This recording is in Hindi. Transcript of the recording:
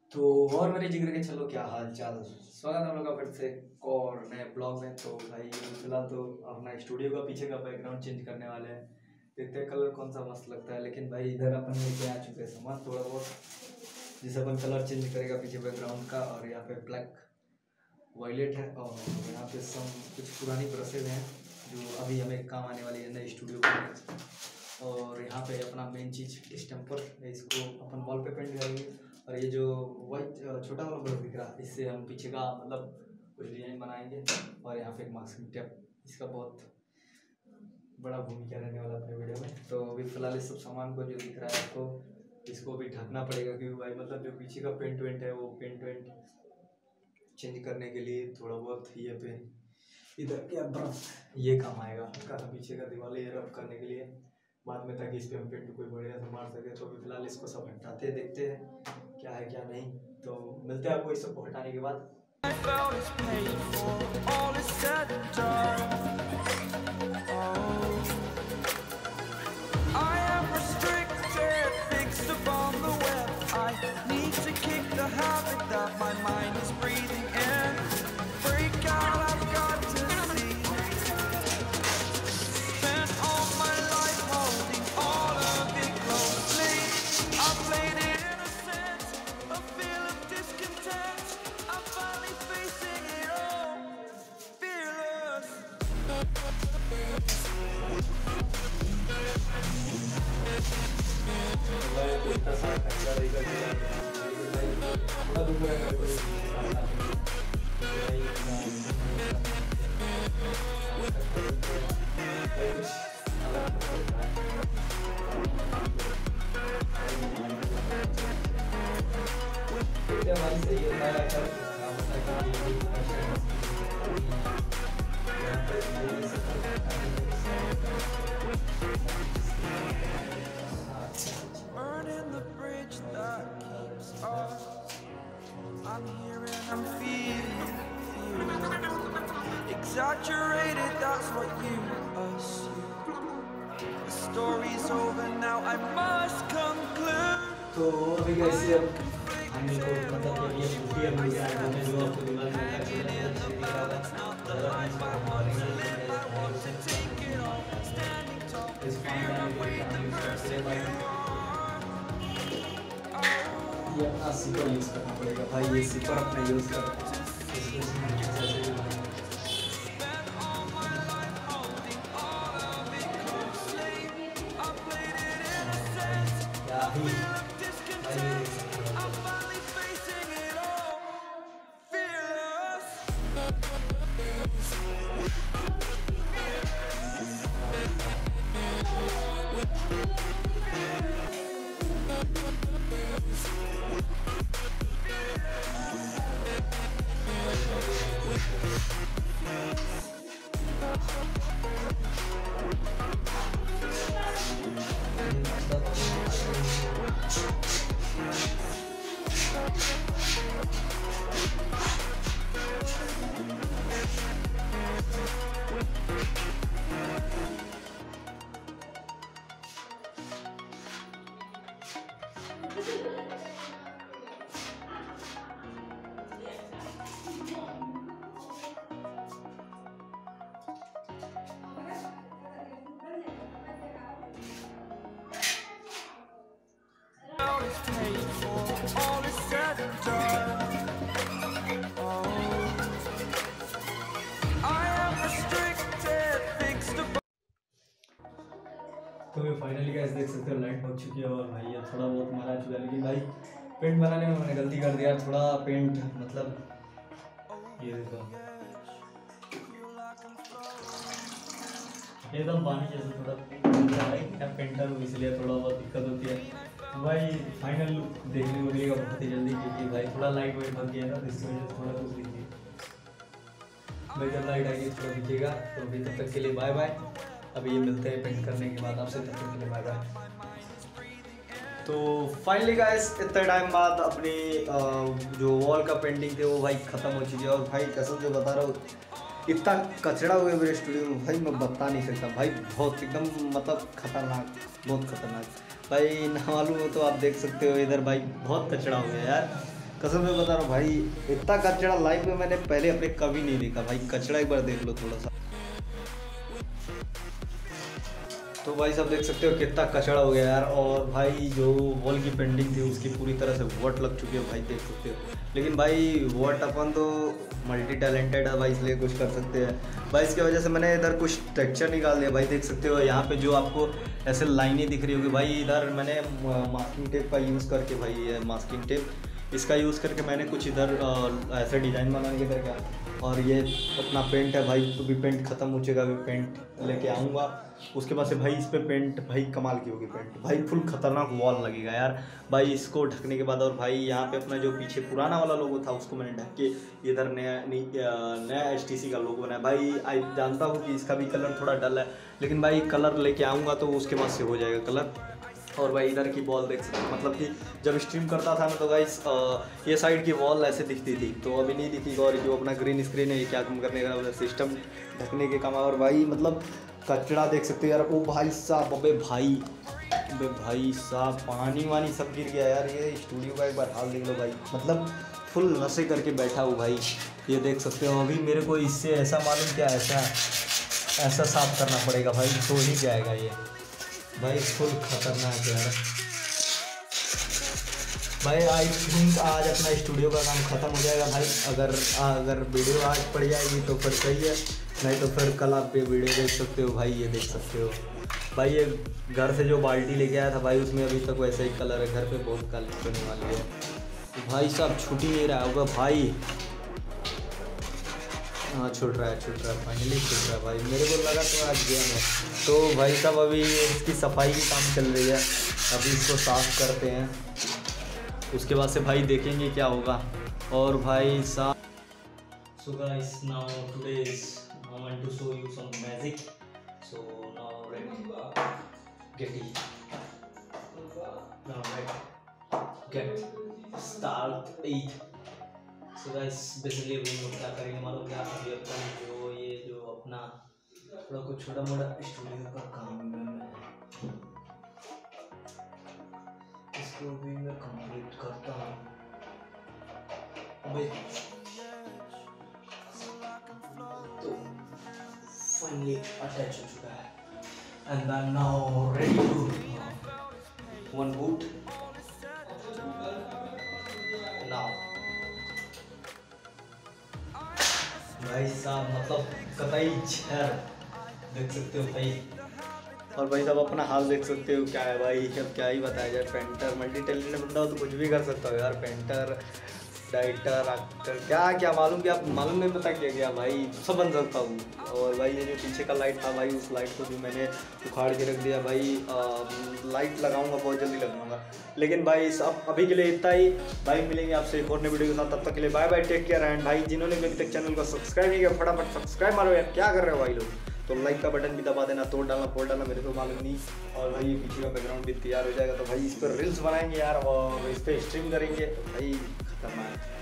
तो और मेरे जिगर के चलो क्या हाल चाल, स्वागत है हम लोग का फिर से एक और नए ब्लॉग में। तो भाई फिलहाल तो अपना स्टूडियो का पीछे का बैकग्राउंड चेंज करने वाले हैं। देखते हैं कलर कौन सा मस्त लगता है। लेकिन भाई इधर अपन लेके आ चुके हैं सामान थोड़ा बहुत, जिसे अपन कलर चेंज करेगा पीछे बैकग्राउंड का। और यहाँ पे ब्लैक वायलेट है और यहाँ पे सम कुछ पुरानी ब्रशेज हैं जो अभी हमें काम आने वाली है नए स्टूडियो में। और यहाँ पे अपना मेन चीज़ डिस्टेम्पर है, इसको अपन वॉल पे पेंट करेंगे। और ये जो वाइट छोटा वाला ब्रश दिख रहा है, इससे हम पीछे का मतलब कुछ डिजाइन बनाएंगे। और यहाँ पे एक मास्किंग टेप, इसका बहुत बड़ा भूमिका रहने वाला अपने वीडियो में। तो अभी फिलहाल इस सब सामान को जो दिख रहा है आपको, इसको भी ढकना पड़ेगा क्योंकि भाई मतलब जो पीछे का पेंट वेंट है वो पेंट वेंट चेंज करने के लिए थोड़ा बहुत ये पे इधर क्या बर्फ ये काम आएगा पीछे का दीवार ये रफ करने के लिए बाद में, ताकि इस पे हम पेंट कोई बढ़िया से मार सके। तो अभी फिलहाल इसको सब हटाते हैं, देखते हैं क्या है क्या नहीं। तो मिलते हैं आपको इस सबको हटाने के बाद। Exaggerated, that's what you assume. The story's over now, I must conclude. तो अभी कैसे अब हम इनको मतलब ये छुट्टी है मिल जाए हमें जो आपको दिमाग में लगा कि ये अपना सिपर यूज़ करना पड़ेगा भाई। ये सिपर अपना यूज़ कर तो मैं फाइनली गाइस देख सकते हो लाइट पक चुकी है और भाई ये थोड़ा बहुत मरा चुका है। लेकिन भाई पेंट बनाने में मैंने गलती कर दिया, थोड़ा पेंट मतलब ये देखो एकदम पानी जैसे थोड़ा पेंटर हूँ इसलिए थोड़ा बहुत दिक्कत होती है। भाई फाइनल लुक देखने को मिलेगा बहुत ही जल्दी क्योंकि भाई थोड़ा लाइट वेट पक गया था, इसकी वजह से थोड़ा कुछ दिखिए भाई। जब लाइट आएगी थोड़ा दिखेगा। तो अभी तब तक के लिए बाय बाय। अभी ये मिलते हैं पेंट करने के बाद आपसे, तब तक के लिए बाय बाय। तो फाइनली गाइस इतने टाइम बाद अपनी जो वॉल का पेंटिंग थे वो भाई ख़त्म हो चुकी है। और भाई कसम से बता रहा हूँ इतना कचरा हुआ है मेरे स्टूडियो में भाई, मैं बता नहीं सकता भाई। बहुत एकदम मतलब खतरनाक, बहुत खतरनाक भाई। ना मालूम हो तो आप देख सकते हो इधर भाई बहुत कचरा हो गया यार। कसम से बता रहा हूँ भाई, इतना कचड़ा लाइफ में मैंने पहले अपने कभी नहीं देखा भाई। कचड़ा एक बार देख लो थोड़ा सा। तो भाई सब देख सकते हो कितना कचड़ा हो गया यार। और भाई जो वॉल की पेंटिंग थी उसकी पूरी तरह से वॉट लग चुकी है भाई, देख सकते हो। लेकिन भाई वॉट अपन तो मल्टी टैलेंटेड है भाई, इसलिए कुछ कर सकते हैं भाई। इसकी वजह से मैंने इधर कुछ टेक्सचर निकाल दिया भाई, देख सकते हो। यहाँ पे जो आपको ऐसे लाइनें दिख रही होगी भाई, इधर मैंने मास्किंग टेप का यूज़ करके भाई, ये मास्किंग टेप इसका यूज़ करके मैंने कुछ इधर ऐसे डिज़ाइन बनाने के क्या। और ये अपना पेंट है भाई, तो भी पेंट ख़त्म हो चुका, अभी पेंट लेके आऊँगा। उसके बाद से भाई इस पे पेंट भाई कमाल की होगी पेंट भाई, फुल खतरनाक वॉल लगेगा यार भाई इसको ढकने के बाद। और भाई यहाँ पे अपना जो पीछे पुराना वाला लोगो था उसको मैंने ढक के इधर नया STC का लोगो बनाया भाई। आई जानता हूँ कि इसका भी कलर थोड़ा डल है, लेकिन भाई कलर लेके आऊँगा तो उसके बाद से हो जाएगा कलर। और भाई इधर की वॉल देख सकते, मतलब कि जब स्ट्रीम करता था मैं तो गाइस ये साइड की वॉल ऐसे दिखती थी, तो अभी नहीं दिखी। और जो अपना ग्रीन स्क्रीन है ये क्या काम करने का, सिस्टम ढकने के काम। और भाई मतलब कचरा देख सकते हो यार। ओ भाई साहब, अबे भाई साहब, पानी वानी सब गिर गया यार। ये स्टूडियो का एक बार हाल देख लो भाई, मतलब फुल नशे करके बैठा हूँ भाई, ये देख सकते हो। अभी मेरे को इससे ऐसा मालूम क्या, ऐसा साफ करना पड़ेगा भाई, तो ही जाएगा ये भाई, फुल खतरनाक यार भाई। आई थिंक आज अपना स्टूडियो का काम ख़त्म हो जाएगा भाई। अगर वीडियो आज पड़ जाएगी तो फिर सही है, नहीं तो फिर कल आप पे वीडियो देख सकते हो भाई। ये देख सकते हो भाई, ये घर से जो बाल्टी लेके आया था भाई, उसमें अभी तक वैसे ही कलर है। घर पे बहुत काली होने वाली है भाई साहब, छूट ही नहीं रहा होगा भाई। हाँ छूट रहा है फाइनली छूट रहा है भाई। मेरे को लगा तो आज गया मैं। तो भाई साहब अभी इसकी सफाई की काम चल रही है, अभी इसको साफ़ करते हैं, उसके बाद से भाई देखेंगे क्या होगा। और भाई साहब, so guys, now today's I want to show you some magic. So now ready, get it. Now ready, get start it. So guys, basically हम लोग क्या करेंगे मालूम क्या, अभी अपन जो अपना थोड़ा कुछ छोटा मोटा स्टूडियो का काम है, इसको भी मैं कंप्लीट करता हूँ अभी। तो फाइनली अटैच हो चुका है, and I am now ready to one boot now. भाई साहब मतलब कतई छर देख सकते हो भाई। और भाई साहब अपना हाल देख सकते हो क्या है भाई, अब क्या ही बताया जाए। पेंटर मल्टी टैलेंटेड बंदा हो तो कुछ भी कर सकता हो यार, पेंटर डायरेक्टर एक्टर क्या मालूम कि आप मालूम नहीं पता क्या भाई, सब बन सकता हूँ। और भाई ये जो पीछे का लाइट था भाई, उस लाइट को भी मैंने उखाड़ के रख दिया भाई। लाइट लगाऊंगा, बहुत जल्दी लगाऊंगा। लेकिन भाई सब अभी के लिए इतना ही भाई, मिलेंगे आपसे एक और नई वीडियो के साथ, तब तक के लिए bye bye, take care. And भाई जिन्होंने अभी तक चैनल को सब्सक्राइब नहीं किया फटाफट सब्सक्राइब मारो यार, क्या कर रहे हो भाई लोग। तो लाइक का बटन भी दबा देना, तोड़ डालना फोड़ डालना, मेरे को मालूम नहीं। और भाई पीछे का बैकग्राउंड भी तैयार हो जाएगा, तो भाई इस पर रील्स बनाएंगे यार, और इस पर स्ट्रीम करेंगे भाई, खतरनाक।